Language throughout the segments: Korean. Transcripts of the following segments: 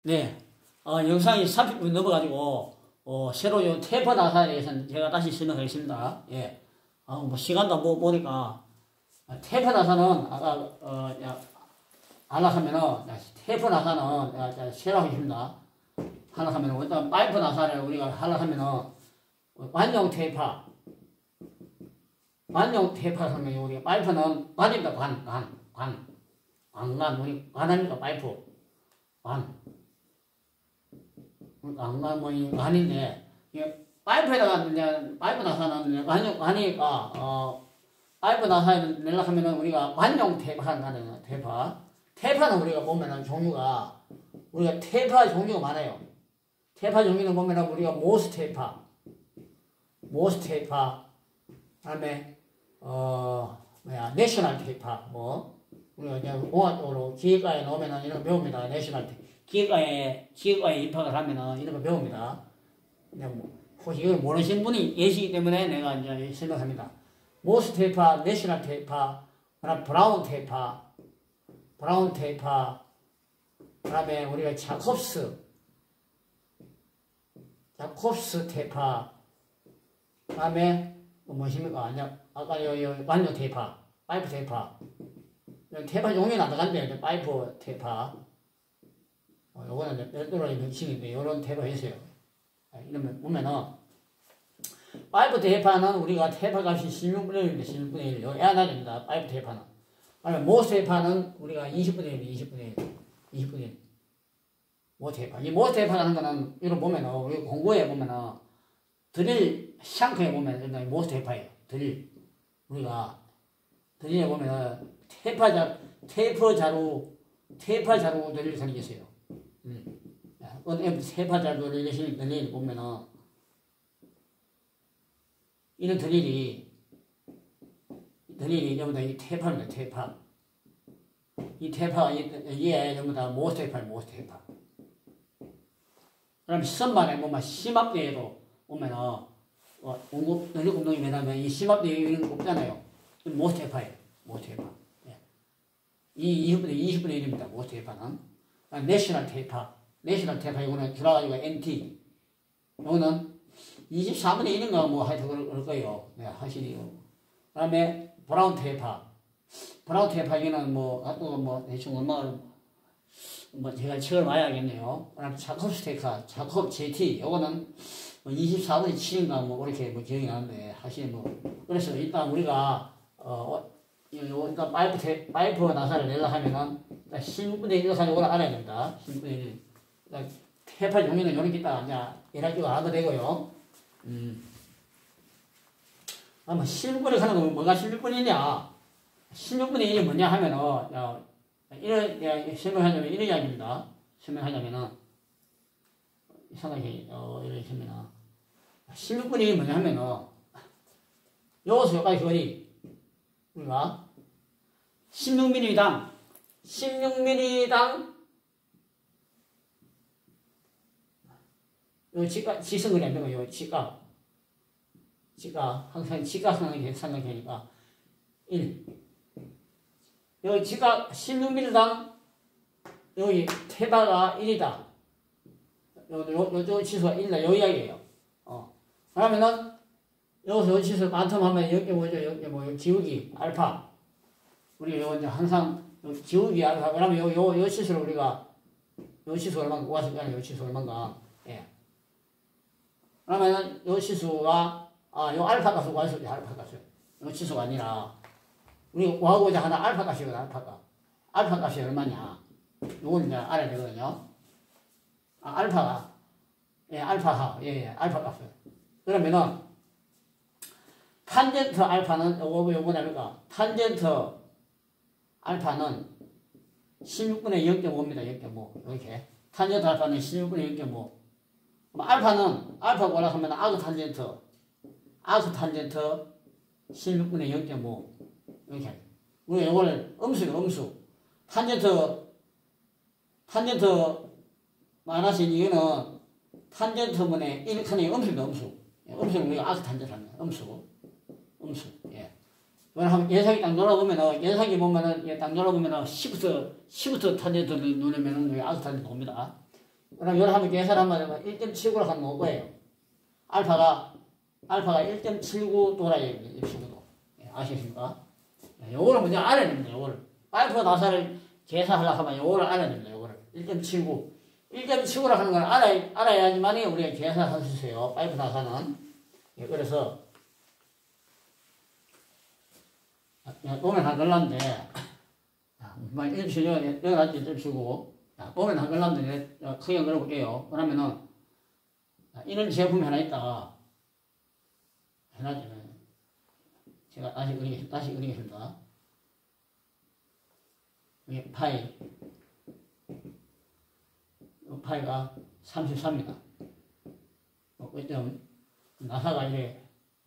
네, 영상이 30분 넘어가지고, 새로 요 테이프 나사에 대해서 제가 다시 설명하겠습니다. 예. 뭐, 시간도 뭐, 보니까, 테이프 나사는, 아까, 하면은, 테이프 나사는, 새로 하겠습니다. 하면은, 일단, 파이프 나사를 우리가 하면은, 관용 테이프. 관용 테이프 하면, 우리 파이프는 관입니다. 우리 관합니까? 파이프. 관인데, 파이프에다가, 파이프 나사는 관이니까, 파이프 나사에 내려 하면은 우리가 관용 테이프 하는 거잖아요. 테이프는 우리가 보면은 종류가, 우리가 테이프 종류가 많아요. 테이프 종류는 보면은 우리가 모스 테이프, 그 다음에, 내셔널 테이프, 우리가 이제 공학적으로 기계과에 넣으면은 이런 거 배웁니다. 내셔널 테이프. 기계과에 입학을 하면은 이런 거 배웁니다. 혹시 이걸 모르시는 분이 계시기 때문에 내가 이제 설명합니다. 모스 테이프, 내셔널 테이프, 브라운 테이프, 그 다음에 우리가 자콥스 테이프, 그 다음에, 무엇입니까? 아까 관용 테이프, 파이프 테이프. 테이프 종류는 안 들어간대요. 파이프 테이프. 요거는 별도로 명칭인데, 요런 테이프가 있어요. 이러면 보면은, 파이프 테이프는 우리가 테이프 값이 16분의 1입니다. 16분의 1. 요 애안하야 됩니다. 파이프 테이프는. 그러면 모스 테이프는 우리가 20분의 1. 20분의 1. 모스 테이프. 이 모스 테이프라는 거는, 이걸 보면은, 우리 공부에 보면은, 드릴 샹크에 보면 일단 모스 테이프예요. 우리가 드릴에 보면은 테이프 자루 드릴 사람이 있어요. 테이프 자루 드릴 보면은 이런 드릴이 전부 다 이 테이프입니다. 이 테이프가 이게 전부 다 모스 테이프예요. 그럼 시선반에 보면 심압대에도 보면은, 연료 공동이 매달면 이 심압대 이런 거 없잖아요. 모스 테이프예요. 예. 이 20분의 1입니다. 모스 테이프는. 내셔널 테이프, 이거는 줄여가지고 NT. 이거는 24분의 1인가 뭐 하여튼 그럴 거예요. 네, 하시니요. 그 다음에 브라운 테이프, 이거는 뭐, 대충 얼마, 제가 책을 봐야겠네요. 그 다음에 자콥스 테이프, 자콥 JT. 요거는 24분의 7인가 이렇게 기억이 나는데, 그래서 일단 우리가, 일단 파이프 나사를 내려 하면은, 16분의 1 가지고 알아야 됩니다. 16분의 1. 테이프 종류는 요렇게 있다. 이제, 예랄기가 알아도 되고요. 아마 16분의 하는 거 뭐가 16분의 1이냐? 16분의 1이 뭐냐 하면은, 설명하자면 이런 이야기입니다. 설명하자면은, 이상하게, 이렇게 하면은, 16분의 1이 뭐냐 하면은, 요것은 여기까지 거리, 우리가, 16mm당, 요 지성거리 안 되고, 요 지각, 항상 지각 생각하니까, 1. 요 지각 16mm당, 여기 테바가 1이다. 요 치수가 1이다. 요 이야기예요. 그러면은, 여기서 요 치수 반텀하면 여기 뭐죠? 여기 기울기, 알파. 우리가 요 이제 항상, 기울기 알파. 그러면 요 치수를 우리가, 요 치수 얼마인가, 구하실 거아니에요. 요 치수 얼마인가. 예. 그러면은, 요 치수가, 요 알파 값을 구하실 때 알파 값을. 요 치수가 아니라, 우리 구하고자 하는 알파 값이거든, 알파 값. 알파 값이 얼마냐. 요걸 이제 알아야 되거든요. 알파가, 알파 값을. 그러면은, 탄젠트 알파는, 요거냐니까, 탄젠트 알파는 16분의 0.5입니다, 0.5. 이렇게. 탄젠트 알파는 16분의 0.5. 그럼 알파 구하려고 하면 아크 탄젠트 16분의 0.5. 이렇게. 우리 요거를 음수. 탄젠트 마이너스 이거는 탄젠트분의 1칸의 음수입니다, 음수는 우리가 아크 탄젠트 합니다, 음수. 예. 한번 예상이 딱 놀아보면은, 예상이 보면은, 딱 놀아보면은, 시부터 탄젠트를 누르면은, 여기 아크 탄젠트 옵니다. 그럼 이걸 한번 계산하면 1.79로 하면 올 거예요. 알파가 1.79 도라예요. 1.79도. 예, 아시겠습니까? 요거를 먼저 알아야 됩니다. 요거를. 알파 나사를 계산하려고 하면 요거를 알아야 됩니다. 요거를. 1.79. 1.79라 하는 걸 알아야지만이 우리가 계산할 수 있어요. 파이프 나사는. 예, 그래서, 오면 한 걸렸는데, 막 1.79, 여기 놨지 1.79. 오면 한 걸렸는데, 크게 걸어볼게요. 그러면은, 이런 제품이 하나 있다. 해놨잖아요. 제가 다시 그리겠습니다. 이게 파이가 33입니다. 그점 나사가 이래.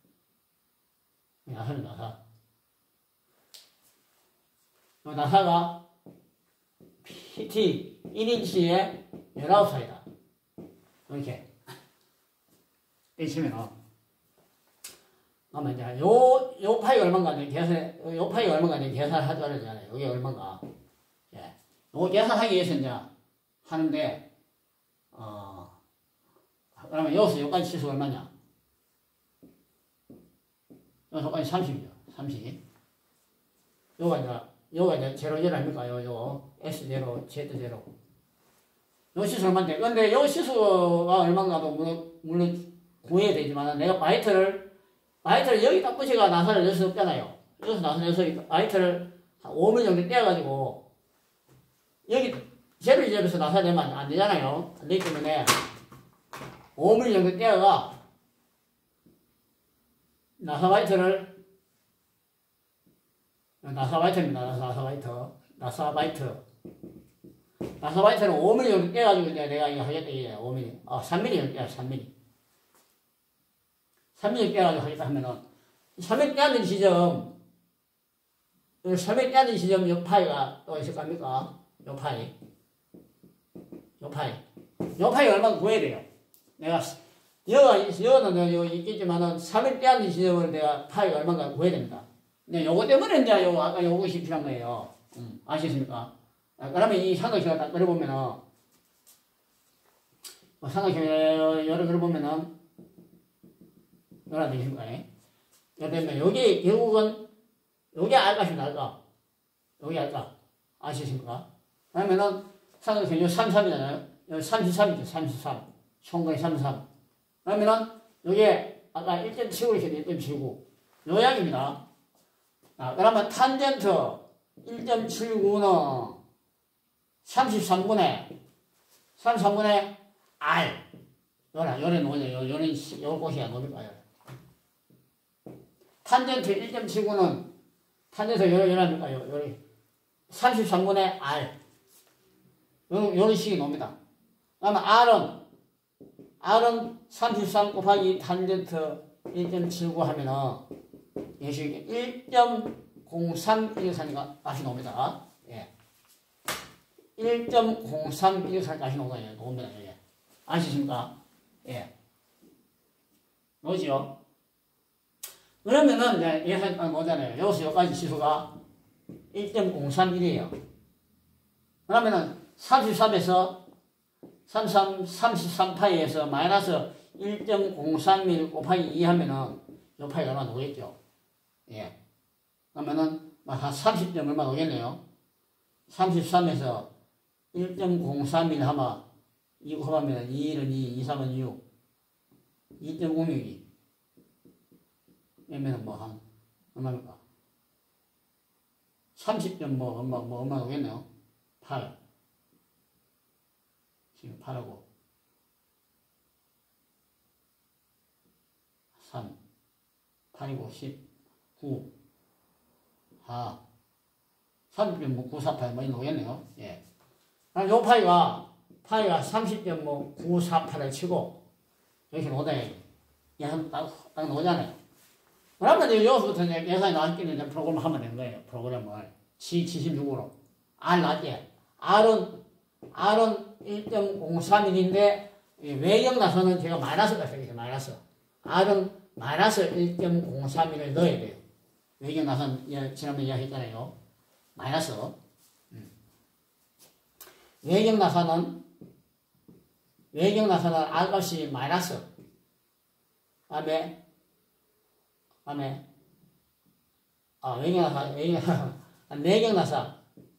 나사는 나사가 PT 1인치에 19살이다. 이렇게. 떼시면은. 그러면 이제 요 파이가 얼마인가 요 파이가 얼마인가 계산을 하자 그러잖아요. 이게 얼마인가. 예. 요거 계산하기 위해서 이제 하는데, 그러면 여기서 여기까지 치수가 얼마냐? 여기서까지 30이죠. 30. 요가 이제 0, 0 아닙니까? 요 S0, Z0. 요 시수 얼마인데? 근데 요 시수가 얼마인가도 물론 구해야 되지만, 내가 바이트를 여기 딱 붙이가 나사를 낼 수 없잖아요. 여기서 나사를 내서 바이트를 한 5mm 정도 떼어가지고, 여기 제로 지점에서 나사 내면 안 되잖아요. 안 되기 때문에 5mm 정도 떼어가 나사바이트입니다. 나사바이트를 5mm 정도 떼가지고 내가 이거 하겠다 이게 5mm. 3mm 정도 떼야 3mm. 3mm 떼가지고 하겠다 하면은 3mm 떼는 지점, 3mm 떼는 지점 요 파이가 또 있을 겁니까? 요 파이 얼마 구해야 돼요. 내가, 여는 요 있겠지만은, 3일 빼앗는 지점을 내가 파이가 얼마인가 구해야 됩니다. 근데 요거 때문에 이제 아까 요것이 필요한 거예요. 아시겠습니까? 그러면 이 삼각형을 딱 그려보면은, 삼각형을 그려보면은, 요라 되십니까? 그러면 여기 결국은, 요게 알까십니까? 알까? 요게 알까? 아시겠습니까? 그러면은, 삼각형 요 33이잖아요. 여기 33이죠. 33. 총각이 33. 그러면은, 요게, 아까 1.79 이렇게 1.79. 요약입니다. 그러면 탄젠트 1.79는 33분의 R. 요래 놓으세요. 요 곳이야, 놓을까요? 탄젠트 1.79는, 탄젠트 요랍니까? 요래. 33분의 R. 요런 식이 나옵니다. 그러면 R은 33 곱하기 탄젠트 1.79 하면은, 이것이 1.0314니까 다시 나옵니다. 예. 1.0314 다시 나옵니다. 예. 아시십니까? 예. 뭐지요? 그러면은, 이제, 예산 딱 나오잖아요. 여기서 여기까지 지수가 1.031이에요. 그러면은, 33에서 33파이에서 마이너스 1.031 곱하기 2 하면은 요 파이가 얼마 나오겠죠? 예. 그러면은 한 30점 얼마 나오겠네요? 33에서 1.031 하면 2 곱하면 2는 2, 2, 3은 6. 2.06이. 그러면은 얼마입니까? 30점 얼마 나오겠네요? 8. 지금 8하고 3, 8이고 10, 9, 30.948 많이 나오겠네요. 예. 그럼 요 파이가 30.948을 치고 이렇게 나오다니 예산 딱 나오잖아요. 그러면 이제 여기서부터 이제 예산이 나왔기는 이제 프로그램을 하면 되는 거예요. 프로그램을 C76으로 R 나왔지. R은 1.03mm인데 외경 나서는 제가 마이너스가 되겠죠. 마이너스. R은 마이너스 1.03mm를 넣어야 돼요. 외경 나서는 지난번에 이야기했잖아요. 마이너스. 외경 나서는 외경 나사는 R 값이 마이너스. 다음에 외경 나사, 내경 나사,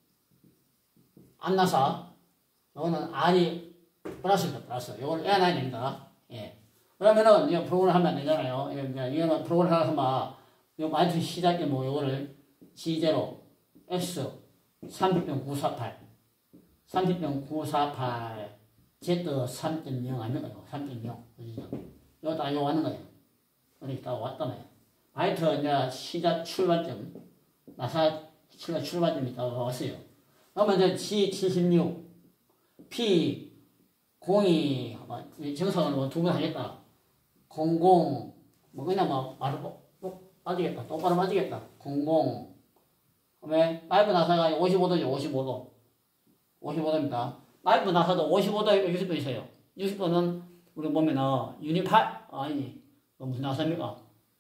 안 나사. 요거는 R이 플러스입니다. 플러스. 요거는 해놔야 됩니다. 예. 그러면은, 이거 프로그램 하면 안 되잖아요. 이거는 프로그램 하나 하면, 요 마이너스 시작에 뭐, 요거를 G0, X, 30.948, 30.948, Z 3.0 아닙니까? 3.0. 그죠? 이거 다 이거 왔는 거예요. 이렇게 다 왔다며요. 바이트 이제 시작 출발점, 나사 출발점이 다 왔어요. 그러면 이제 G76, P 02, 정석은 뭐 두 번 하겠다. 00, 뭐 그냥 뭐 바로 맞으겠다. 똑바로 맞으겠다. 00. 그다음에 파이브 나사가 55도죠. 55도. 55도입니다. 파이브 나사도 55도, 60도 있어요. 60도는 우리 보면은 유니팔 아니 무슨 나사입니까?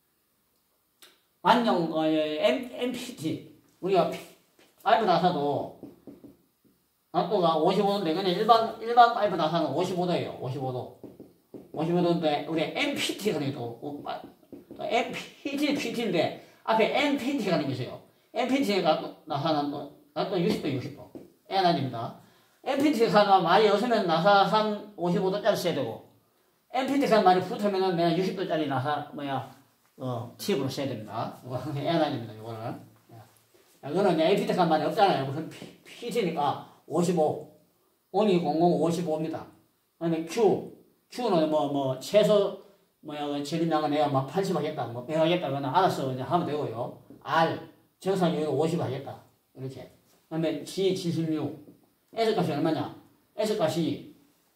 완전 MPT 우리가 파이브 나사도 각도가 55도인데 그냥 일반 파이브 나사는 55도예요. 55도. 55도인데 우리 MPT가 또 MPT, PT인데 앞에 MPT가 생겼어요. MPT가 나사는 또 60도, 60도. N입니다. MPT가 많이 없으면 나사산 55도짜리 써야 되고, MPT가 많이 붙으면은 그냥 60도짜리 나사, 팁으로 써야 됩니다. 이거 N입니다, 이거는. 이거는 MPT가 많이 없잖아요. 무슨 PT니까 55. 0200 55입니다. 그다음에 Q는 최소, 지름량은 내가 막 80 하겠다, 100 하겠다, 그거는 알아서 그냥 하면 되고요. R, 정상 여기는 50 하겠다. 이렇게. 그 다음에 G76. S값이 얼마냐? S값이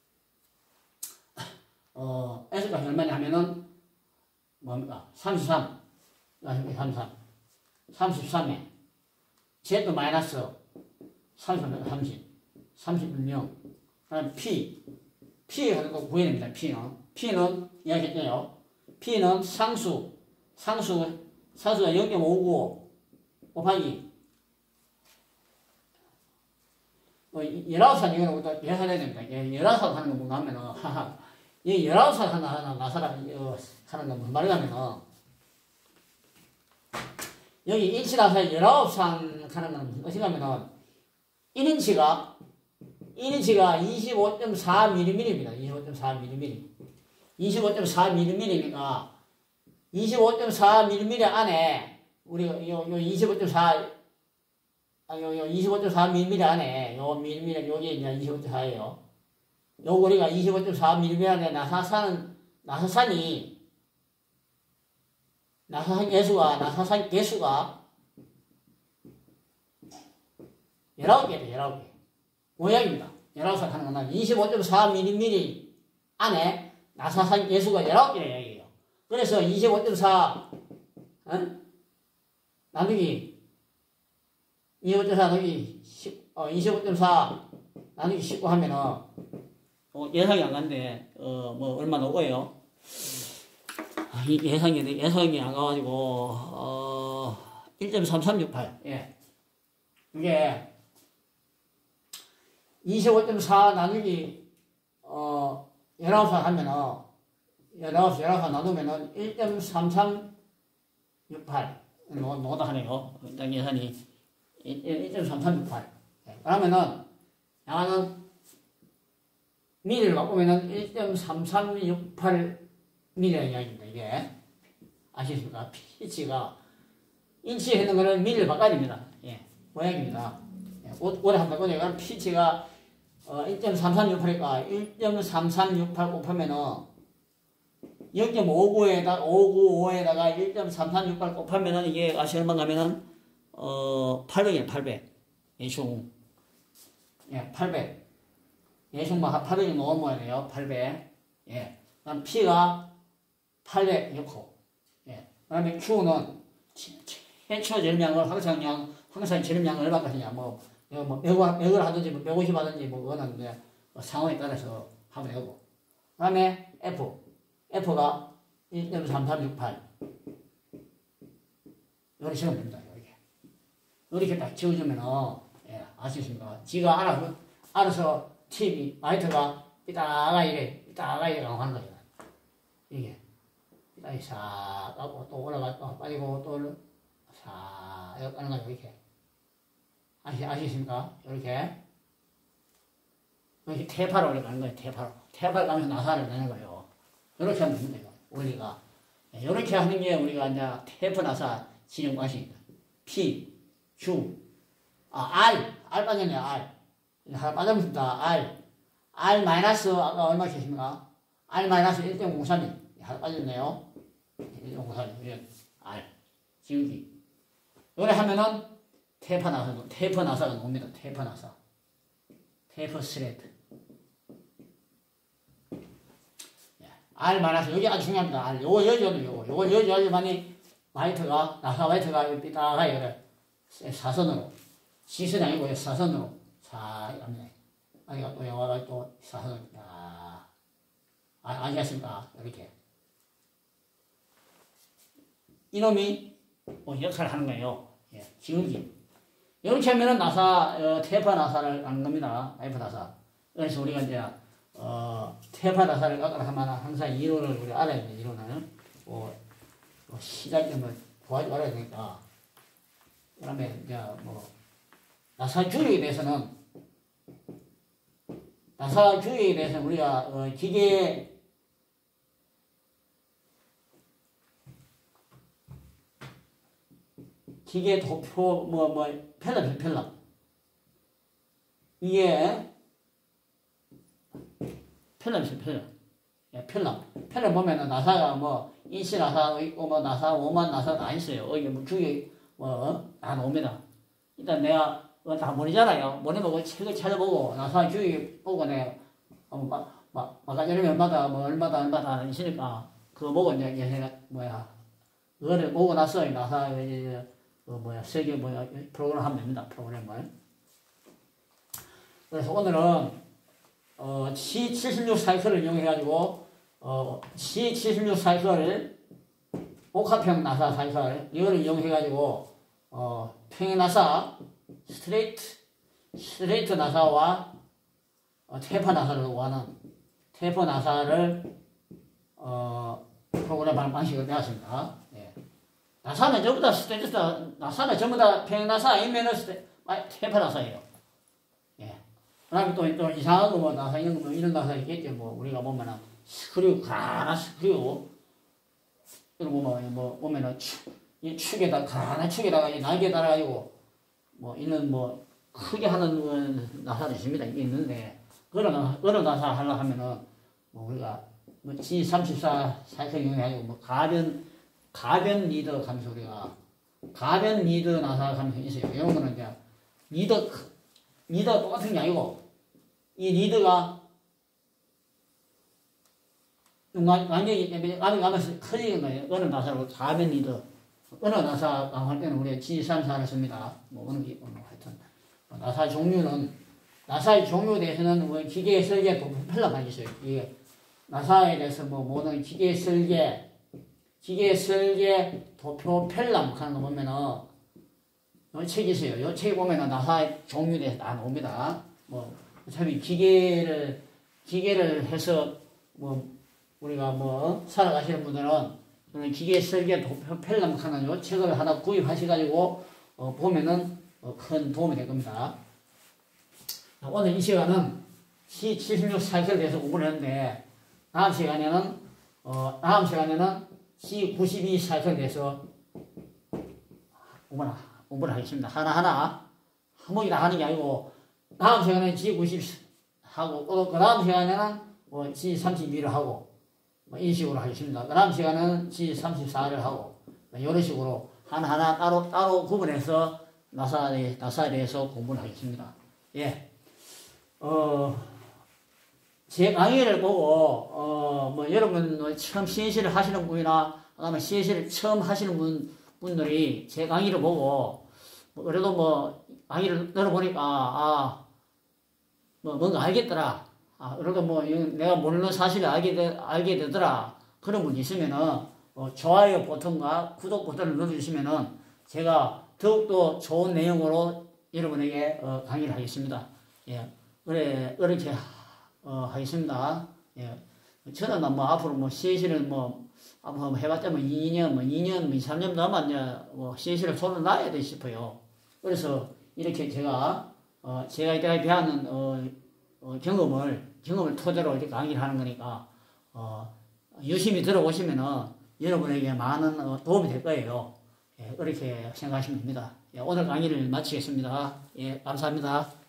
얼마냐 하면은, 뭡니까? 33. 33에. Z 마이너스 30. 31명. 그 다음에 P가 꼭 구해야 됩니다. P는 이야기했잖아요. P는 상수가 0.595 곱하기 19살 이거는 또 계산해야 됩니다. 19살 하는 건 뭔가 하면은 이 19살 하는 나사라 하는 건 무슨 말이냐면은 여기 일치나사에 19살 하는 건 어떻게 하면은 1인치가 25.4mm입니다. 25.4mm. 25.4mm니까 25.4mm 안에 우리 요 25.4mm 안에 요 밀리미터 여기 이제 25.4예요. 요 우리가 25.4mm 안에 나사산 개수가 19개다. 19개. 모양입니다. 19살 하는 거는 25.4mm 안에 나사산 개수가 19개라 얘기예요. 그래서 25.4 나누기 25.4 나누기 25.4 나누기 19 하면은 예상이 안 간대. 얼마 나오고요. 예상이 안 가가지고 1.3368. 예. 이게 25.4 나누기 19살 하면은 19살 나누면은 1.3368 노다 하네요. 일단 예산이 1.3368. 그러면은 양아는 미리를 바꾸면은 1.3368mm라는 이야기입니다. 이게 아시겠습니까? 피치가 인치 했는 거는 미리를 바꿔야 됩니다. 예, 모양입니다. 오래 한번 바꾸니까 피치가 1.3368이니까 1.3368 곱하면은 0.595에다가 1.3368 곱하면은 이게 아시 얼마 가면은 800이에요. 800. 예충. 예, 800. 예충만 800이 넘어야 돼요. 800. 예. 그다음 P가 800 넣고. 예. 그다음에 Q는 최초 제름량을 항상 제름량을 얼마 가시냐. 맥을 하든지 150 하든지 그거는 이제 상황에 따라서 하면 되고. 그다음에 F가 1.3368. 이렇게 적으면 됩니다. 이렇게 딱 지워주면은, 예, 아시겠습니까? 지가 알아서 마이트가 삐딱아 이래 가는 거예요. 이게 삐딱이 싹 가고 또 올라가 또 빠지고 또 싹 이렇게 가는 거예요. 이렇게 아시겠습니까? 이렇게 태파로 이렇게 가는 거예요. 태파로 가면서 나사를 내는 거예요. 이렇게 하면 됩니다. 원리가 이렇게 하는 게 우리가 이제 태프 나사 진행 방식입니다. P, Q, R 빠졌네. 하나 빠졌습니다. R 마이너스 아까 얼마 쳤습니까? R 마이너스 1.03이 하나 빠졌네요. 1.03이 R 지우기. 이렇게 하면은 테이프 나사가 나옵니다. 테이프 나사. 테이프 스레드. R 마이너스 여기 아주 중요합니다. R 요거 여줘야지만이 나사 화이트가 삐딱하게 그래. 사선으로. 시선이 아니고 사선으로. 자, 갑니다. 아니가 또 영화가 또 사선으로. 아시겠습니까? 이렇게. 이놈이 역할을 하는 거예요. 예, 지우기. 이렇게 하면은 테이프 나사를 깎는 겁니다. 테이프 나사. 그래서 우리가 이제, 테이프 나사를 깎으라 하면 항상 이론을 우리 알아야 돼요. 이론을. 시작에 도와주고 알아야 되니까. 그 다음에 이제 나사 주력에 대해서는 우리가, 기계 도표, 펠럼. 이게, 펠럼 보면은 나사가 인치 나사도 있고, 나사, 오만 나사 다 있어요. 이게 주기, 다 나옵니다. 일단 내가, 다 모르잖아요. 모르면 책을 찾아보고, 나사 주기 보고 내가, 마가지를 얼마다 있으니까, 그거 보고 이제, 그거를 보고 나서, 나사, 세계 프로그램 하면 됩니다. 프로그램을. 그래서 오늘은 C76 사이클을 이용해가지고 C76 사이클 복합형 나사 사이클 이거를 이용해가지고 평행 나사 스트레이트 나사와 테이프 나사를 구하는 테이프 나사를 프로그램하는 방식을 배웠습니다. 예. 나사는 전부 다 나사는 전부 다 평행 나사 아니면은 테이프 나사예요. 예. 그 다음에 또 이상한 거 나사 이런 거 이런 나사 있겠죠. 우리가 보면은 스크류, 가나 스크류. 이런 거 보면은 가나 축에다가 날개에 달아가지고 있는 크게 하는 나사도 있습니다. 있는데 그런 나사 하려고 하면은 우리가 G34 사이클 이용해가지고 가변 리더 감소 우리가 가변 리더 나사 감소 있어요. 이런 거는 이제 리더 똑같은 게 아니고 이 리더가 완전히 가면서 커지는 거예요. 어느 나사로 가변 리더 어느 나사 강할 때는 우리가 G34를 씁니다. 어느 하여튼 나사 나사의 종류에 대해서는 기계 설계 도표펠럼가 있어요. 이게 나사에 대해서 모든 기계 설계 도표 펠럼 하는 거 보면은 요 책이 있어요. 요 책에 보면은 나사의 종류에 대해서 다 나옵니다. 어차피 기계를 해서 우리가 살아가시는 분들은 기계 설계 도표 펠럼 하는 요 책을 하나 구입하셔가지고 보면은 큰 도움이 될 겁니다. 오늘 이 시간은 C76 사이클에 대해서 공부를 했는데 다음 시간에는 C92 사이클에 대해서 공부를 하겠습니다. 하나하나 한 번에 다 하는 게 아니고 다음 시간에는 G90 하고 그 다음 시간에는 G32를 하고 이런 식으로 하겠습니다. 그 다음 시간에는 G34를 하고 이런 식으로 하나하나 따로 구분해서 나사에 대해서 공부를 하겠습니다. 예. 제 강의를 보고, 여러분, 처음 CNC를 하시는 분이나, 그다음에 CNC를 처음 하시는 분들이 제 강의를 보고, 그래도 강의를 들어보니까, 뭔가 알겠더라. 그래도 내가 모르는 사실을 알게 되더라. 그런 분이 있으면은, 좋아요 버튼과 구독 버튼을 눌러주시면은, 제가 더욱더 좋은 내용으로 여러분에게 강의를 하겠습니다. 예. 그래, 이렇게, 하겠습니다. 예. 저는 뭐 앞으로 뭐 CAC를 뭐 앞으로 해봤자 뭐 2년, 뭐 2년, 2, 3년 남았뭐 CAC를 손을 놔야 돼 싶어요. 그래서 이렇게 제가 이때까지 배우는 경험을 토대로 이렇게 강의를 하는 거니까 유심히 들어보시면은 여러분에게 많은 도움이 될 거예요. 예, 그렇게 생각하시면 됩니다. 예, 오늘 강의를 마치겠습니다. 예, 감사합니다.